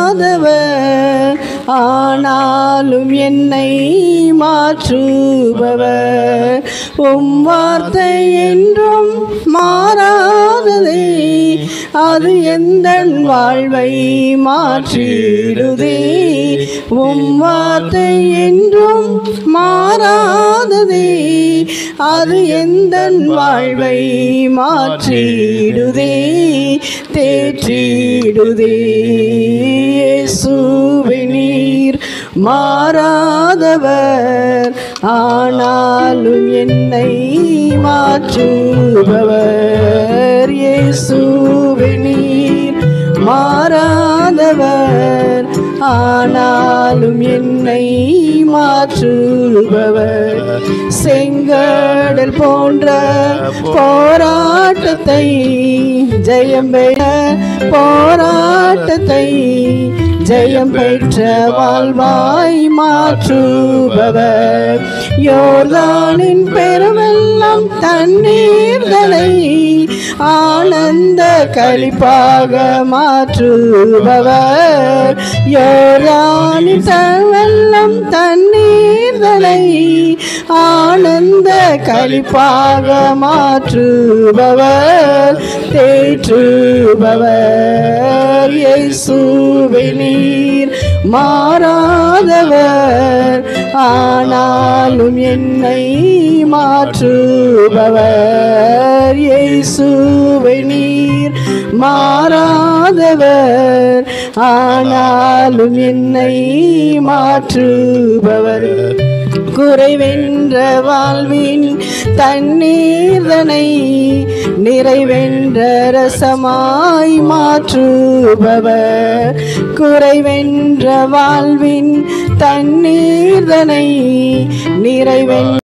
மாறாதவர், ஆனாலும் என்னை மாற்றுபவர். உம் வார்த்தை என்றும் மாறாததே, அது எந்தன் வாழ்வை மாற்றிடுதே. உம் வார்த்தை என்றும் மாறாததே, அது எந்தன் வாழ்வை மாற்றிடுதே, தேற்றிடுதே. இயேசுவே நீர் மாறாதவர், ஆனாலும் என்னை மாற்றுபவர். இயேசுவே நீர் மாறாதவர், ஆனாலும் என்னை மாற்றுபவர். செங்கடல் போன்ற போராட்டத்தை ஜெயம் பெற, போராட்டத்தை ஜெயம் பெற்ற வாழ்வாய் மாற்றுபவர். யோர்தானின் பெருவெள்ளம் தண்ணீர்களை ஆனந்த களிப்பாக மாற்றுபவர். யோர்தானின் பெருவெள்ளம் தண்ணீர்களை ஆனந்த களிப்பாக மாற்றுபவர், தேற்றுபவர். இயேசுவே நீர் மாறாதவர், ஆனாலும் என்னை மாற்றுபவர். இயேசுவே நீர் மாறாதவர், ஆனாலும் என்னை மாற்றுபவர். குறைவென்ற வாழ்வின் தண்ணீர்தனை நிறைவென்ற ரசமாய் மாற்றுபவர். குறைவென்ற வாழ்வின் தண்ணீர்தனை நிறைவென்ற